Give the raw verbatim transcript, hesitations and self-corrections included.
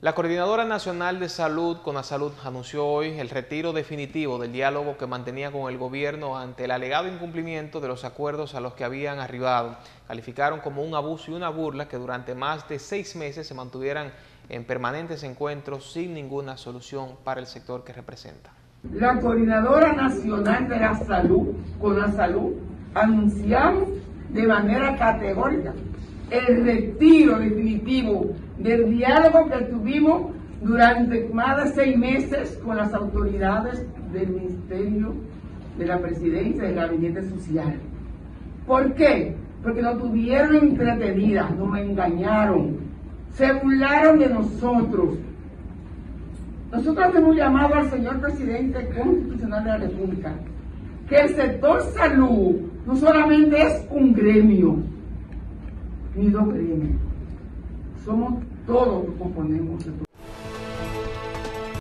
La Coordinadora Nacional de Salud, CONASALUD, anunció hoy el retiro definitivo del diálogo que mantenía con el gobierno ante el alegado incumplimiento de los acuerdos a los que habían arribado. Calificaron como un abuso y una burla que durante más de seis meses se mantuvieran en permanentes encuentros sin ninguna solución para el sector que representa. La Coordinadora Nacional de la Salud, CONASALUD, anunciamos de manera categórica el retiro definitivo del diálogo que tuvimos durante más de seis meses con las autoridades del Ministerio de la Presidencia y del Gabinete Social. ¿Por qué? Porque nos tuvieron entretenidas, nos engañaron, se burlaron de nosotros. Nosotros hemos llamado al señor Presidente Constitucional de la República que el sector salud no solamente es un gremio, ni dos gremios, somos todos los que componemos el